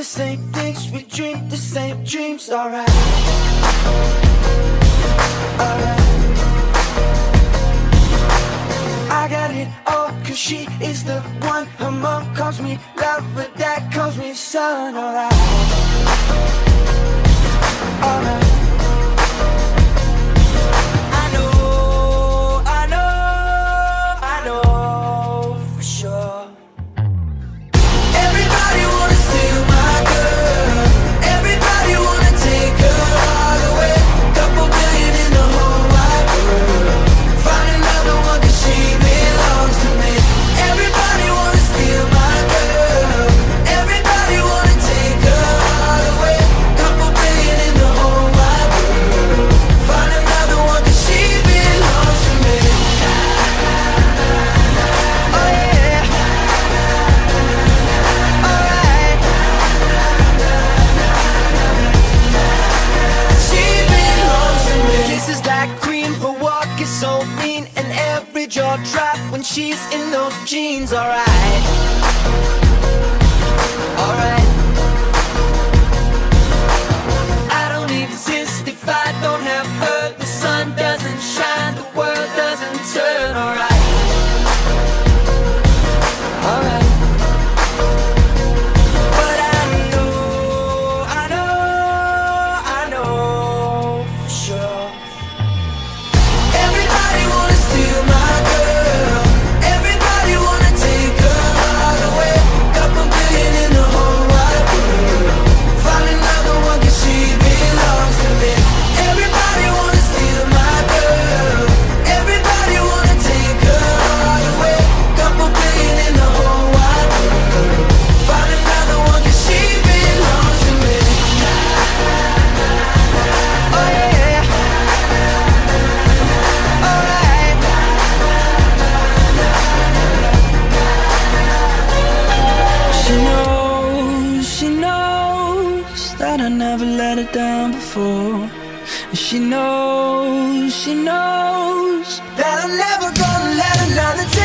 same things, we dream the same dreams. Alright, alright. I got it all, cause she is the one. Her mom calls me love, but dad calls me son. Alright, alright. So mean, and every jaw drop when she's in those jeans. Alright, alright. I don't exist if I don't have her. The sun doesn't shine, the world doesn't turn. Alright, alright. But I know for sure. That I never let her down before. And she knows that I'm never gonna let another take